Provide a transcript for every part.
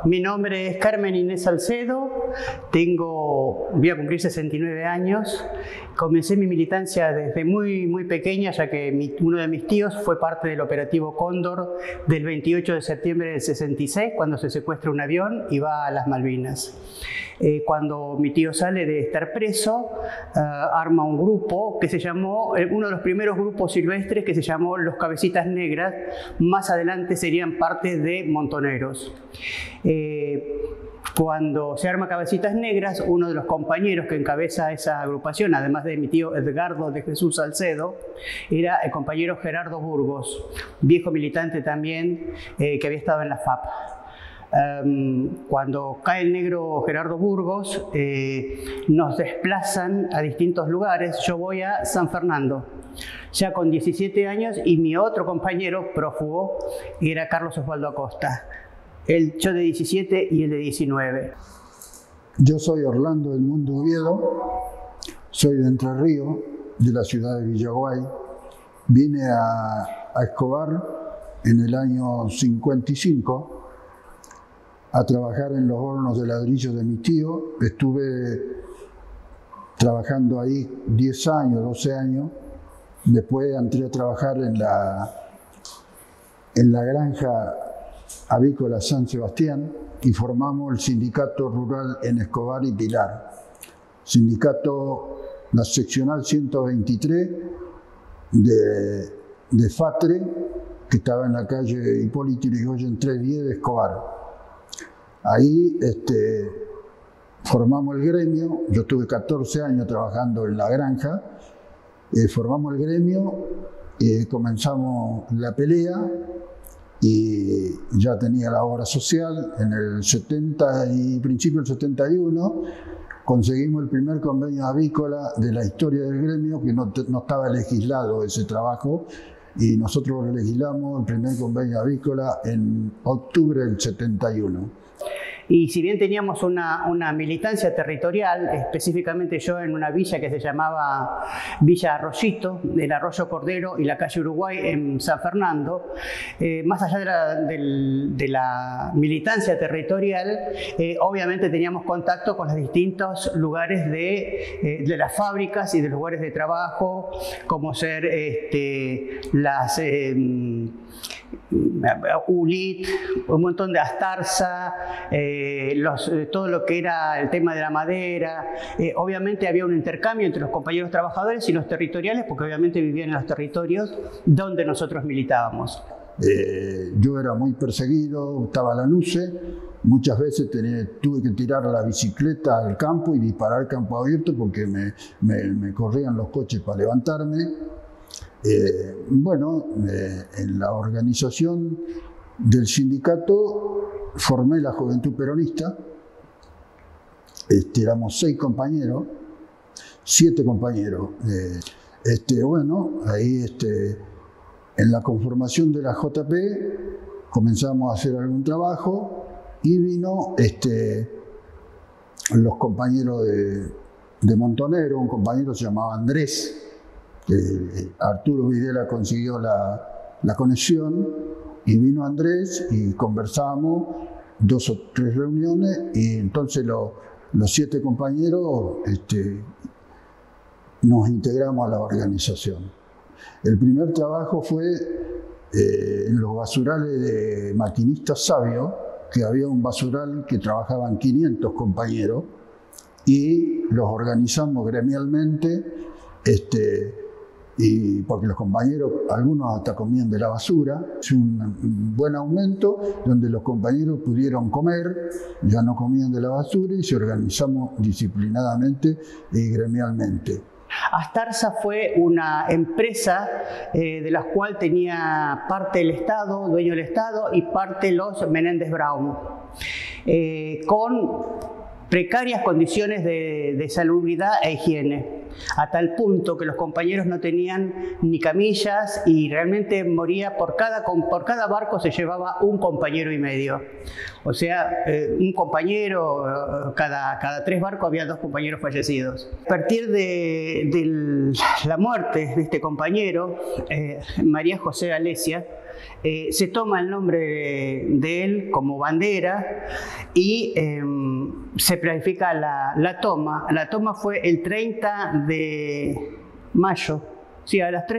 Mi nombre es Carmen Inés Salcedo, voy a cumplir 69 años. Comencé mi militancia desde muy pequeña, ya que uno de mis tíos fue parte del operativo Cóndor del 28 de septiembre del 66, cuando se secuestra un avión y va a las Malvinas. Cuando mi tío sale de estar preso, arma un grupo que se llamó, uno de los primeros grupos silvestres, que se llamó Los Cabecitas Negras. Más adelante serían parte de Montoneros. Cuando se arma Cabecitas Negras, uno de los compañeros que encabeza esa agrupación, además de mi tío Edgardo de Jesús Salcedo, era el compañero Gerardo Burgos, viejo militante también, que había estado en la FAP. Cuando cae el negro Gerardo Burgos, nos desplazan a distintos lugares. Yo voy a San Fernando, ya con 17 años, y mi otro compañero prófugo era Carlos Osvaldo Acosta. Yo de 17 y él de 19. Yo soy Orlando del Mundo Oviedo, soy de Entre Ríos, de la ciudad de Villaguay. Vine a Escobar en el año 55 a trabajar en los hornos de ladrillo de mi tío. Estuve trabajando ahí 10 años, 12 años. Después entré a trabajar en la granja avícola San Sebastián y formamos el sindicato rural en Escobar y Pilar. Sindicato, la seccional 123 de FATRE, que estaba en la calle Hipólito Yrigoyen 310 de Escobar. Ahí formamos el gremio. Yo tuve 14 años trabajando en la granja. Formamos el gremio, comenzamos la pelea y ya tenía la obra social. En el 70 y principio del 71 conseguimos el primer convenio avícola de la historia del gremio, que no estaba legislado ese trabajo, y nosotros legislamos el primer convenio avícola en octubre del 71. Y si bien teníamos una militancia territorial, específicamente yo en una villa que se llamaba Villa Arroyito, del Arroyo Cordero y la calle Uruguay en San Fernando, más allá de la militancia territorial, obviamente teníamos contacto con los distintos lugares de las fábricas y de los lugares de trabajo, como ser las ULIT, un montón de Astarza, todo lo que era el tema de la madera. Obviamente había un intercambio entre los compañeros trabajadores y los territoriales, porque obviamente vivían en los territorios donde nosotros militábamos. Yo era muy perseguido, estaba la NUCE, muchas veces tuve que tirar la bicicleta al campo y disparar campo abierto porque me corrían los coches para levantarme. En la organización del sindicato formé la Juventud Peronista. Éramos 7 compañeros. Ahí en la conformación de la JP comenzamos a hacer algún trabajo y vino los compañeros de Montonero. Un compañero se llamaba Andrés. Arturo Videla consiguió la conexión y vino Andrés y conversamos 2 o 3 reuniones, y entonces los 7 compañeros nos integramos a la organización. El primer trabajo fue en los basurales de Maquinistas Sabio, que había un basural que trabajaban 500 compañeros y los organizamos gremialmente. Y porque los compañeros, algunos hasta comían de la basura. Es un buen aumento donde los compañeros pudieron comer, ya no comían de la basura, y se organizamos disciplinadamente y gremialmente. Astarza fue una empresa de la cual tenía parte el Estado, dueño del Estado, y parte los Menéndez Brown, con precarias condiciones de salubridad e higiene, a tal punto que los compañeros no tenían ni camillas y realmente moría por cada barco se llevaba un compañero y medio. O sea, un compañero, cada 3 barcos había 2 compañeros fallecidos. A partir de la muerte de este compañero, María José Alesia se toma el nombre de él como bandera y se planifica la toma. La toma fue el 30 de mayo, sí, a los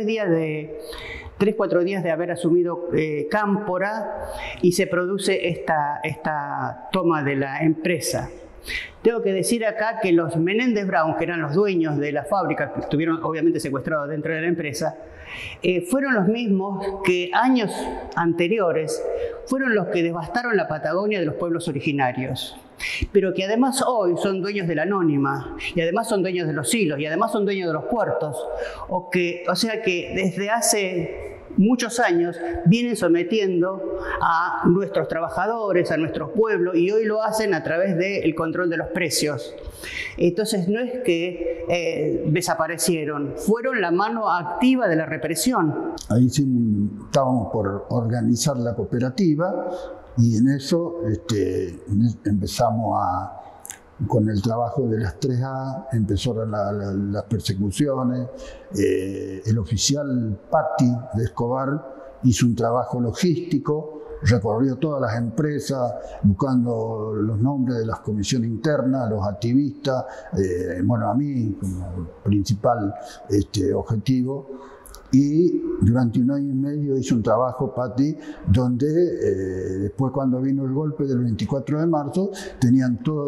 4 días de haber asumido Cámpora, y se produce esta toma de la empresa. Tengo que decir acá que los Menéndez Brown, que eran los dueños de la fábrica, que estuvieron obviamente secuestrados dentro de la empresa, fueron los mismos que años anteriores fueron los que devastaron la Patagonia de los pueblos originarios, pero que además hoy son dueños de la Anónima, y además son dueños de los hilos, y además son dueños de los puertos, o sea que desde hace muchos años vienen sometiendo a nuestros trabajadores, a nuestros pueblos, y hoy lo hacen a través del control de los precios. Entonces no es que desaparecieron, fueron la mano activa de la represión. Ahí sí estábamos por organizar la cooperativa, y en eso empezamos con el trabajo de las 3A, empezaron las persecuciones. El oficial Patti de Escobar hizo un trabajo logístico, recorrió todas las empresas buscando los nombres de las comisiones internas, los activistas, bueno, a mí como principal objetivo. Y durante 1 año y medio hizo un trabajo, Patti, donde después, cuando vino el golpe del 24 de marzo, tenían todos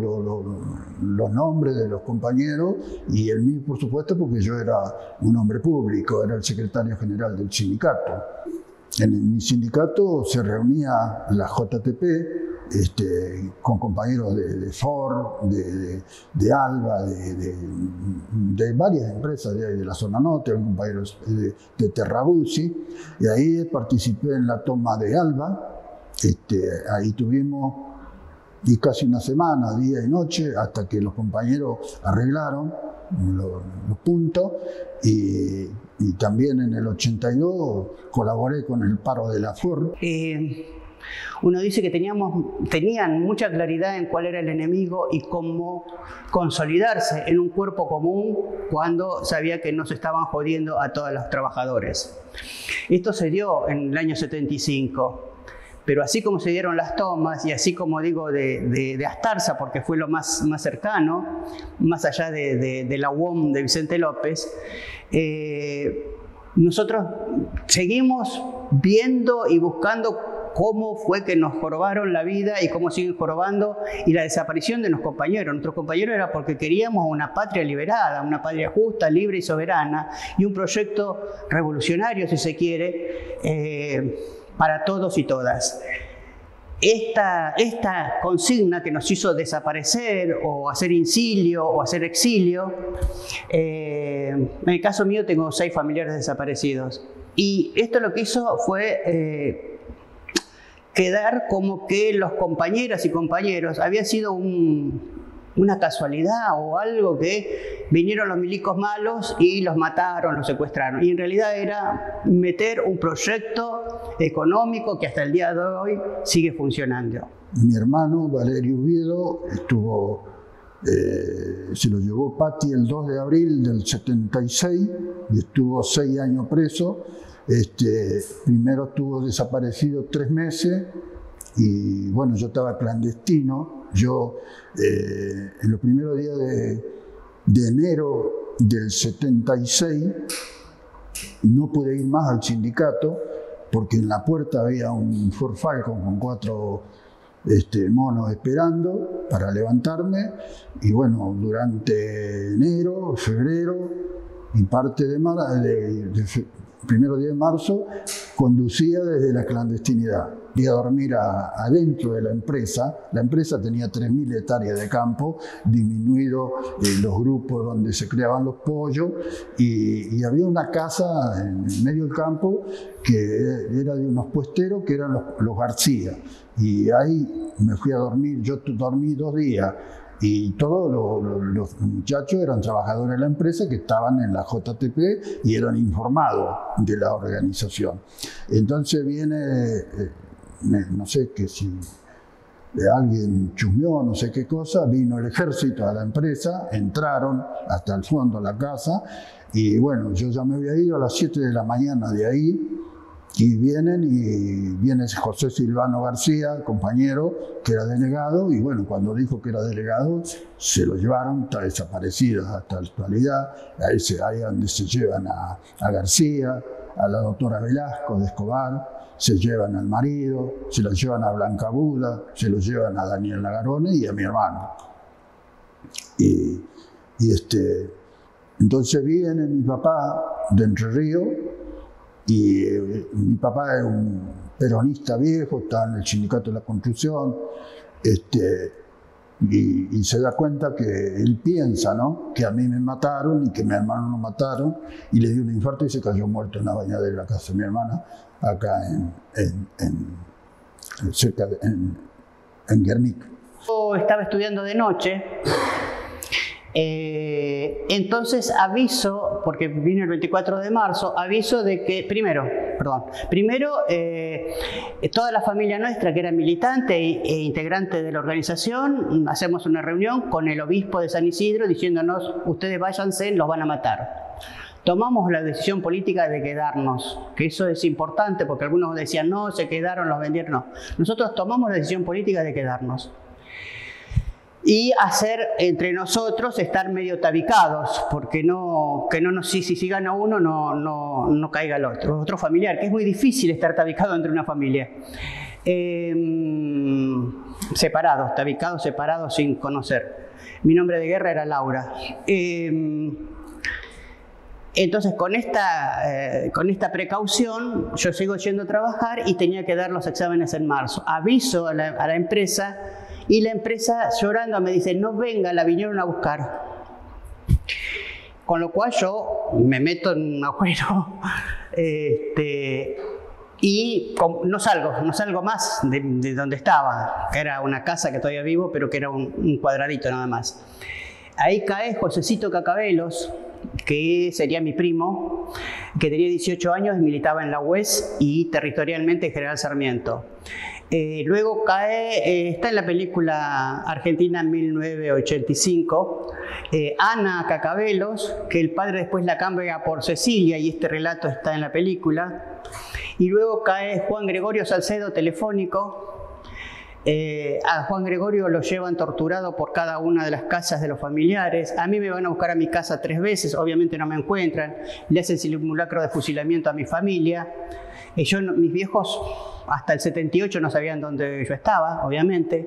los nombres de los compañeros, y el mío, por supuesto, porque yo era un hombre público, era el secretario general del sindicato. En mi sindicato se reunía la JTP, con compañeros de Ford, de Alba, de varias empresas de la zona norte, compañeros de Terrabuzzi, y ahí participé en la toma de Alba. Ahí tuvimos casi una semana, día y noche, hasta que los compañeros arreglaron los puntos, y también en el 82 colaboré con el paro de la Ford. Uno dice que tenían mucha claridad en cuál era el enemigo y cómo consolidarse en un cuerpo común cuando sabía que no se estaban jodiendo a todos los trabajadores. Esto se dio en el año 75. Pero así como se dieron las tomas, y así como digo de Astarza, porque fue lo más cercano, más allá de la UOM de Vicente López, nosotros seguimos viendo y buscando cómo fue que nos jorobaron la vida y cómo siguen jorobando, y la desaparición de los compañeros. Nuestros compañeros era porque queríamos una patria liberada, una patria justa, libre y soberana, y un proyecto revolucionario, si se quiere, para todos y todas. Esta consigna que nos hizo desaparecer o hacer incilio o hacer exilio, en el caso mío tengo 6 familiares desaparecidos, y esto lo que hizo fue quedar como que los compañeras y compañeros había sido una casualidad o algo, que vinieron los milicos malos y los mataron, los secuestraron. Y en realidad era meter un proyecto económico que hasta el día de hoy sigue funcionando. Mi hermano Valerio Oviedo se lo llevó Patti el 2 de abril del 76 y estuvo 6 años preso. Primero estuvo desaparecido 3 meses, y bueno, yo estaba clandestino. Yo en los primeros días de enero del 76 no pude ir más al sindicato, porque en la puerta había un Ford Falcon con 4 monos esperando para levantarme. Y bueno, durante enero, febrero y parte de primero día de marzo, conducía desde la clandestinidad. Iba a dormir adentro de la empresa. La empresa tenía 3.000 hectáreas de campo, disminuido los grupos donde se criaban los pollos, y había una casa en medio del campo que era de unos puesteros que eran los García. Y ahí me fui a dormir. Yo dormí 2 días. Y todos los muchachos eran trabajadores de la empresa que estaban en la JTP y eran informados de la organización. Entonces viene, no sé que si alguien chusmeó, no sé qué cosa, vino el ejército a la empresa, entraron hasta el fondo de la casa, y bueno, yo ya me había ido a las 7 de la mañana de ahí, Y viene José Silvano García, compañero, que era delegado, y bueno, cuando dijo que era delegado, se lo llevaron, está desaparecido hasta la actualidad. Ahí donde se llevan a García, a la doctora Velasco de Escobar, se llevan al marido, se lo llevan a Blanca Buda, se lo llevan a Daniel Lagarone y a mi hermano. Entonces viene mi papá de Entre Ríos, y mi papá es un peronista viejo, está en el sindicato de la construcción, y se da cuenta que él piensa, ¿no?, que a mí me mataron y que a mi hermano lo mataron, y le dio un infarto y se cayó muerto en la bañadera de la casa de mi hermana, acá en Guernica. Yo estaba estudiando de noche. Entonces aviso, porque vino el 24 de marzo, aviso de que, primero, toda la familia nuestra que era militante e integrante de la organización, hacemos una reunión con el obispo de San Isidro diciéndonos, ustedes váyanse, los van a matar. Tomamos la decisión política de quedarnos, que eso es importante porque algunos decían, no, se quedaron, los vendieron, no. Nosotros tomamos la decisión política de quedarnos. Y hacer entre nosotros estar medio tabicados, porque si gana uno no caiga el otro familiar, que es muy difícil estar tabicado entre una familia. Tabicados separados sin conocer. Mi nombre de guerra era Laura. Entonces con esta precaución yo sigo yendo a trabajar y tenía que dar los exámenes en marzo. Aviso a la empresa. Y la empresa llorando me dice, no venga, la vinieron a buscar. Con lo cual yo me meto en un agujero y no salgo más de donde estaba, que era una casa que todavía vivo, pero que era un cuadradito nada más. Ahí cae Josecito Cacabelos, que sería mi primo, que tenía 18 años, militaba en la UES y territorialmente en General Sarmiento. Luego cae, está en la película Argentina 1985, Ana Cacabelos, que el padre después la cambia por Cecilia y este relato está en la película. Y luego cae Juan Gregorio Salcedo, Telefónico. A Juan Gregorio lo llevan torturado por cada una de las casas de los familiares. A mí me van a buscar a mi casa 3 veces, obviamente no me encuentran. Le hacen simulacro de fusilamiento a mi familia. Mis viejos hasta el 78 no sabían dónde yo estaba, obviamente.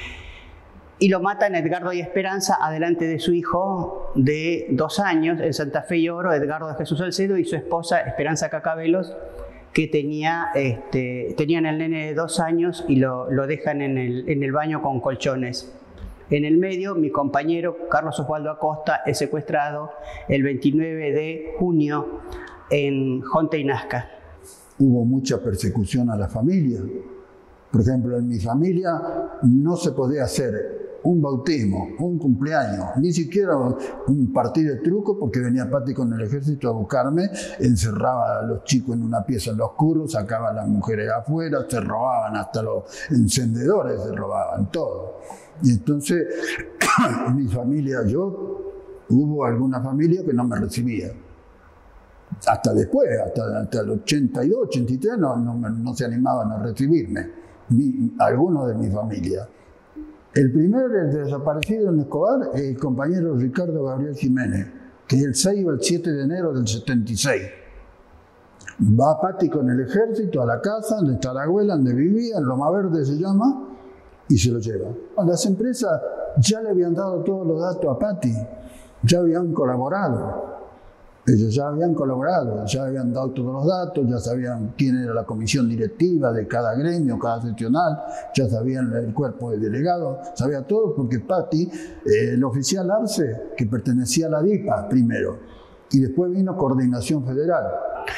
Y lo matan Edgardo y Esperanza adelante de su hijo de 2 años, en Santa Fe y Oro, Edgardo de Jesús Salcedo, y su esposa Esperanza Cacabelos, que tenían el nene de 2 años y lo dejan en el baño con colchones. En el medio, mi compañero Carlos Osvaldo Acosta es secuestrado el 29 de junio en Jonte y Nazca. Hubo mucha persecución a la familia. Por ejemplo, en mi familia no se podía hacer un bautismo, un cumpleaños, ni siquiera un partido de truco, porque venía Pati con el ejército a buscarme, encerraba a los chicos en una pieza en lo oscuro, sacaba a las mujeres afuera, se robaban hasta los encendedores, se robaban todo. Y entonces, en mi familia, hubo alguna familia que no me recibía. Hasta después, hasta el 82, 83, no se animaban a recibirme, algunos de mi familia. El desaparecido en Escobar es el compañero Ricardo Gabriel Jiménez, que el 6 o el 7 de enero del 76. Va Pati con el ejército a la casa de Tarahuela, donde vivía, en Loma Verde se llama, y se lo lleva. Las empresas ya le habían dado todos los datos a Pati, ya habían colaborado. Ellos ya habían colaborado, ya habían dado todos los datos, ya sabían quién era la comisión directiva de cada gremio, cada seccional, ya sabían el cuerpo de delegados, sabía todo porque Pati, el oficial Arce, que pertenecía a la DIPA primero, y después vino Coordinación Federal.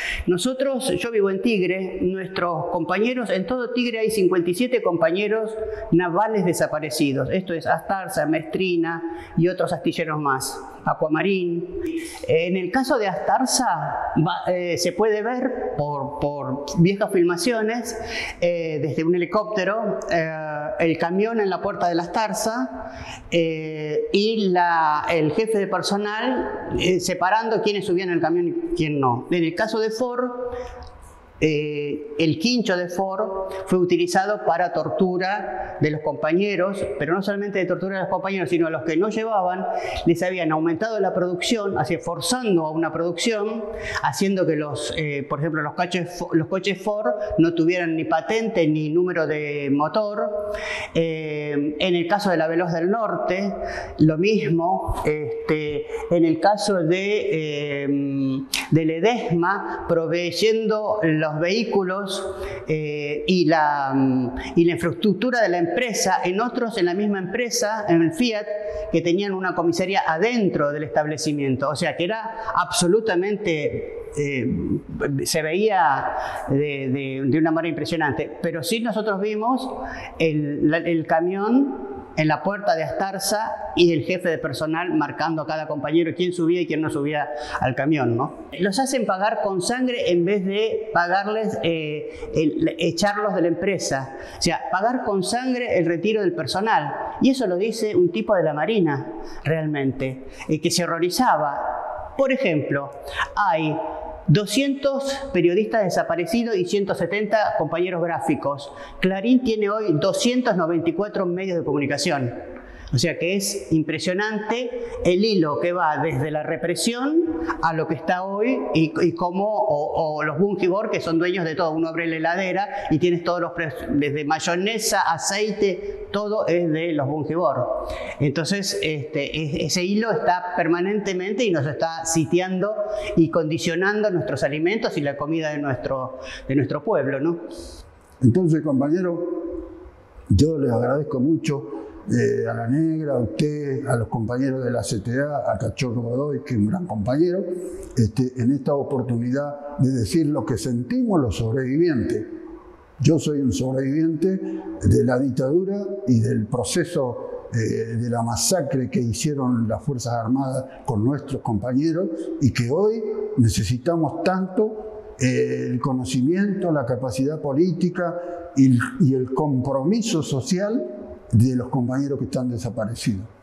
Yo vivo en Tigre, nuestros compañeros, en todo Tigre hay 57 compañeros navales desaparecidos. Esto es Astarza, Maestrina y otros astilleros más. Aquamarín. En el caso de Astarza se puede ver por viejas filmaciones desde un helicóptero el camión en la puerta de la Astarza y el jefe de personal separando quiénes subían el camión y quién no. En el caso de Ford, el quincho de Ford fue utilizado para tortura de los compañeros, pero no solamente de tortura de los compañeros, sino a los que no llevaban, les habían aumentado la producción, así forzando a una producción, haciendo que por ejemplo, los coches Ford no tuvieran ni patente ni número de motor. En el caso de la Veloz del Norte, lo mismo. En el caso de Ledesma, proveyendo los vehículos y la infraestructura de la empresa en la misma empresa, en el Fiat, que tenían una comisaría adentro del establecimiento. O sea que era absolutamente, se veía de una manera impresionante. Pero sí nosotros vimos el camión en la puerta de Astarza y el jefe de personal marcando a cada compañero quién subía y quién no subía al camión, ¿no? Los hacen pagar con sangre en vez de pagarles, echarlos de la empresa. O sea, pagar con sangre el retiro del personal. Y eso lo dice un tipo de la Marina, realmente, que se horrorizaba. Por ejemplo, hay 200 periodistas desaparecidos y 170 compañeros gráficos. Clarín tiene hoy 294 medios de comunicación. O sea que es impresionante el hilo que va desde la represión a lo que está hoy y cómo los Bungibor, que son dueños de todo. Uno abre la heladera y tienes todos los precios, desde mayonesa, aceite, todo es de los Bungibor. Entonces ese hilo está permanentemente y nos está sitiando y condicionando nuestros alimentos y la comida de nuestro pueblo, ¿no? Entonces, compañero, yo les agradezco mucho a la Negra, a usted, a los compañeros de la CTA, a Cachorro Godoy, que es un gran compañero, en esta oportunidad de decir lo que sentimos los sobrevivientes. Yo soy un sobreviviente de la dictadura y del proceso de la masacre que hicieron las Fuerzas Armadas con nuestros compañeros y que hoy necesitamos tanto el conocimiento, la capacidad política y el compromiso social de los compañeros que están desaparecidos.